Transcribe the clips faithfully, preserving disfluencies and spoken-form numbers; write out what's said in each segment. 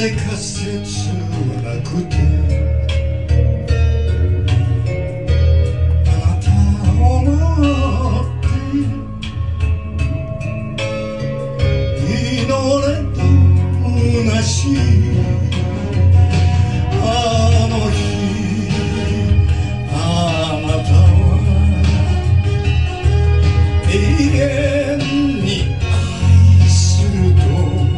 ぜか切なくてあなたを思って祈れと虚しいあの日あなたは永遠に愛すると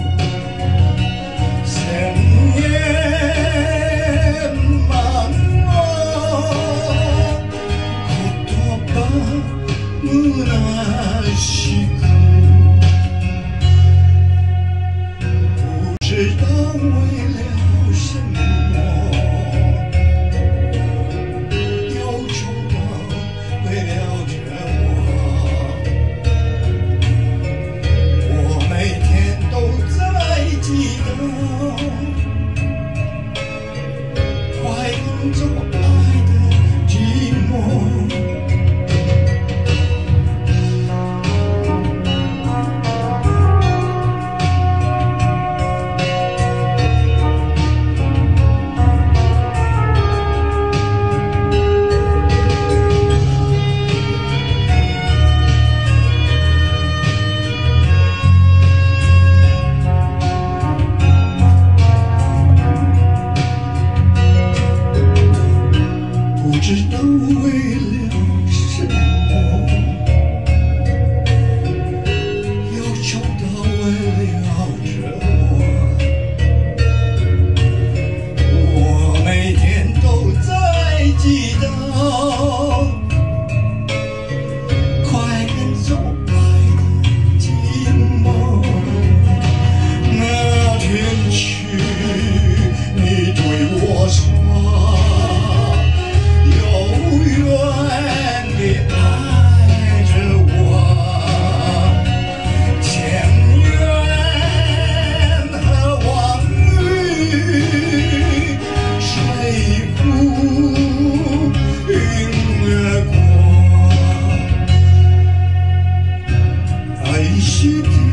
虚しく不知道为了什么，忧愁到为了着我，我每天都在记得，快跟着爱的寂寞。不知道为了什么，忧愁到为了着我，我每天都在记得，快跟走爱的寂寞。那天起，你对我说。爱惜。